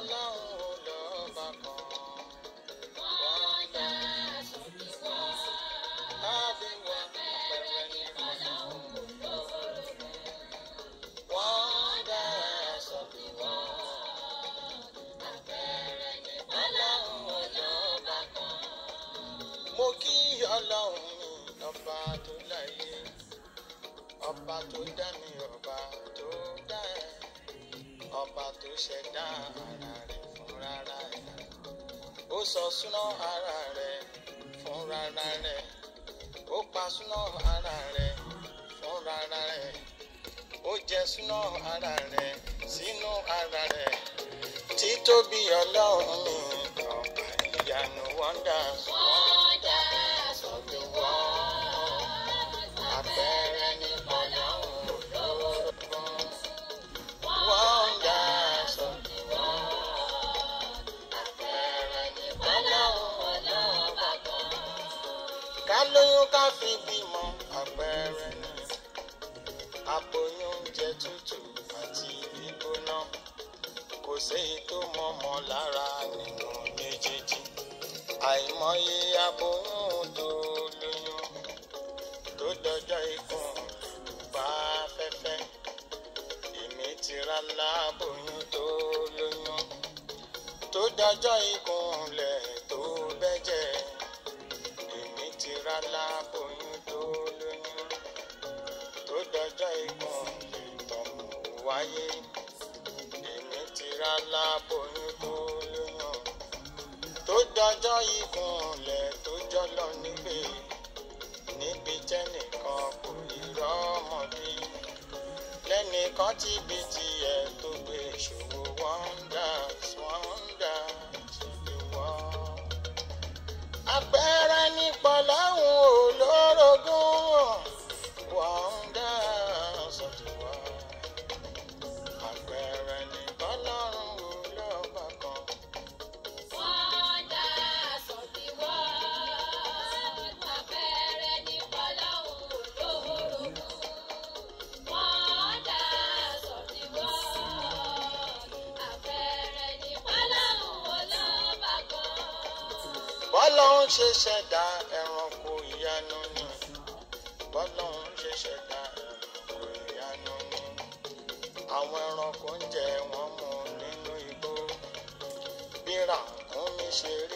Ọlọ́run lọ́ba kan. Wonders of the world. Everyone àpẹẹrẹ ní Ọlọ́run lórogún. Wonders of the world. Àpẹẹrẹ ní Ọlọ́run lọ́ba kan. Mo kí Ọlọ́run mi ọba tó láyé. Ọba tó dá mi, ọba tó dá ẹ. Ọba tó ṣẹ̀dá ara rẹ̀ fúnra rẹ̀. Ó sọ súná ara rẹ̀ fúnra rẹ̀. Ó pa súná ara rẹ̀ fúnra rẹ̀. Ó jẹ súná ara rẹ̀ sínú ara rẹ̀. Títóbi Ọlọ́run mi ọba ìyanu wonders. Wonders of the world. Àpẹẹrẹ ní Ọlọ́run lórogún. Wonders of the world. Àpẹẹrẹ ní Ọlọ́run lọ́ba kan. Ká lóyún ká fi bímọ àpẹẹrẹ ní. Aboyún jẹ tútù àti gbígbóná. Kò séyìí tó mọ̀mọ́ lára nínú méjèèjì. Àìmọye aboyún tó lóyún tó dọjọ́ ikùn bá fẹ́fẹ́. Èmi ti ra láboyún tó lóyún tó dọjọ́ ìkúnlẹ̀ tó bẹ́jẹ̀. Èmi ti ra láboyún tó lóyún tó dọjọ́ ìkúnlẹ̀ tó mú wáyé. Èmi ti ra láboyún tó lóyún tó dọjọ́ ìkúnlẹ̀ tó jọlọ nígbè. Níbi tẹ́nìkan kò rí rọ́mọ bí. Lẹ́nìkan tí bí tiẹ̀ tó gbé ìṣòwò wonders wonders of the world. Àpẹẹrẹ nípa Ọlọ́run olórogún. Wonders of the world. Àpẹẹrẹ nípa Ọlọ́run lọ́ba kan. Wonders of the world. Àpẹẹrẹ nípa Ọlọ́run lórogún. Wonders of the world. Àpẹẹrẹ nípa Ọlọ́run lọ́ba kan. Bọ́lọ́run ṣe ṣẹ̀dá ẹranko ìyanu ni. Bọ́lọ́run ṣe ṣẹ̀dá ẹranko ìyanu ni. Àwọn ẹranko ń jẹ wọ́n mu nínú igbó. Bí ràkúnmí ṣe rí